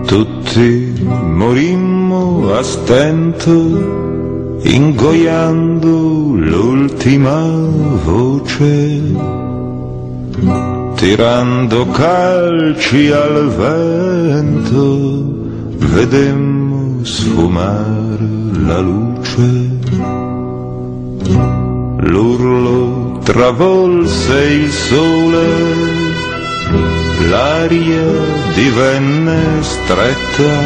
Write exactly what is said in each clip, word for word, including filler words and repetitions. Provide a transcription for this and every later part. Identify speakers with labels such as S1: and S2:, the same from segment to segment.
S1: Tutti morimmo a stento, ingoiando l'ultima voce, tirando calci al vento, vedemmo sfumare la luce. L'urlo travolse il sole, l'aria divenne stretta,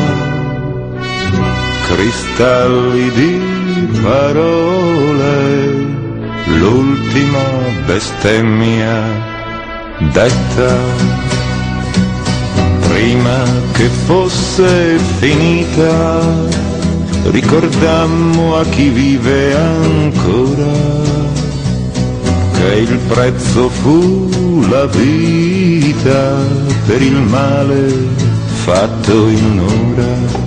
S1: cristalli di parole, l'ultima bestemmia detta. Prima che fosse finita, ricordammo a chi vive ancora che il prezzo fu la vita per il male fatto in un'ora.